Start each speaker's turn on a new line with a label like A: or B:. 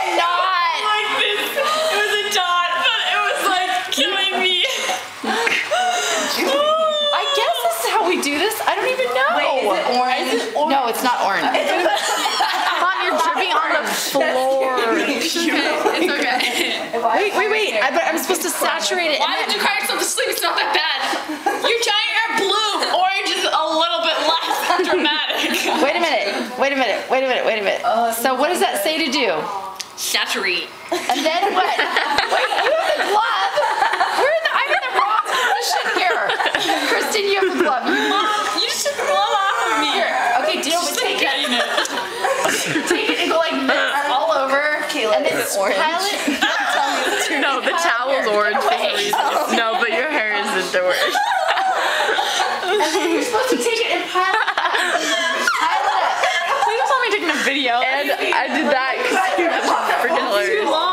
A: not.
B: Like this. It was a dot, but it was like killing me.
A: I guess this is how we do this. I don't even know.
C: Wait, is it orange?
A: No, it's not orange. Mom, you're dripping on the floor.
B: It's okay.
A: Wait. I'm supposed to saturate it.
B: Why did you cry yourself to sleep? It's not that bad. Your giant are blue. Orange is a little bit less dramatic.
A: Wait a minute. So what does that say to do?
B: Saturate.
A: And then what? Wait, you have the glove. I'm in the wrong position here. Kristen, you have the glove.
B: Mom, you took the glove off of me.
A: Here. Okay, deal with
B: Take
A: it. Take it and go like this all over.
C: Kayla,
A: And then pile it.
D: No, the towel's orange for some reason. No, but your hair isn't the worst.
A: And then you're supposed to take it and pile it up. Pile it up.
B: Please tell me taking a video.
D: And I did that because it was freaking hilarious.